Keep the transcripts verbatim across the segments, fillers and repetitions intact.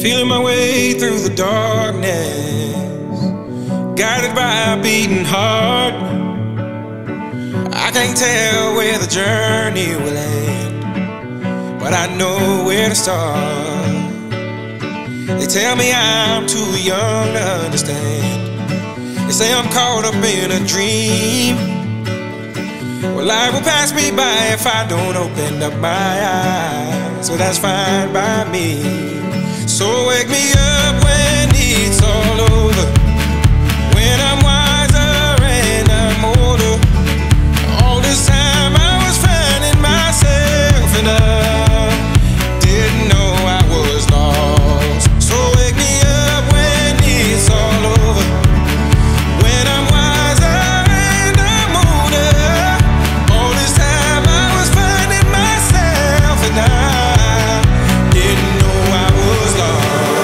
Feeling my way through the darkness, guided by a beating heart. I can't tell where the journey will end, but I know where to start. They tell me I'm too young to understand. They say I'm caught up in a dream. Well, life will pass me by if I don't open up my eyes, so that's fine by me. So wake me up when it's all over, when I'm wiser and I'm older. All this time I was finding myself and I didn't know I was lost. So wake me up when it's all over, when I'm wiser and I'm older. All this time I was finding myself and I didn't know I was lost.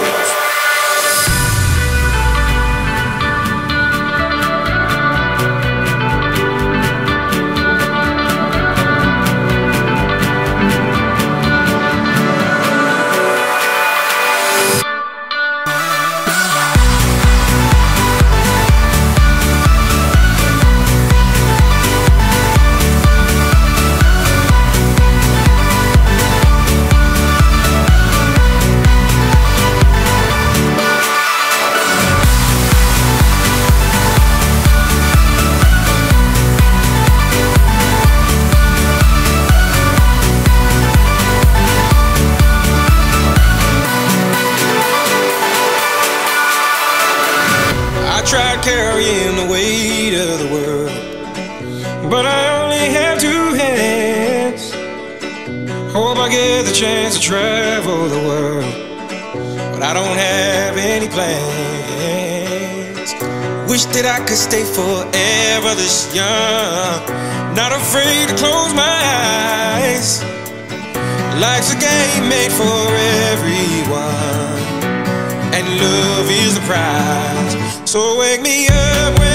I tried carrying the weight of the world, but I only have two hands. Hope I get the chance to travel the world, but I don't have any plans. Wish that I could stay forever this young, not afraid to close my eyes. Life's a game made for everyone, and love is the prize. So wake me up when